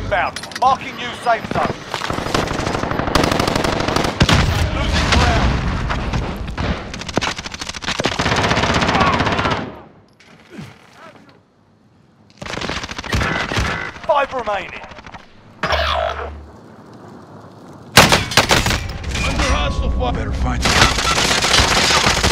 inbound. Marking new safe zone. Losing ground. 5 remaining. Under hostile fire. Better find you.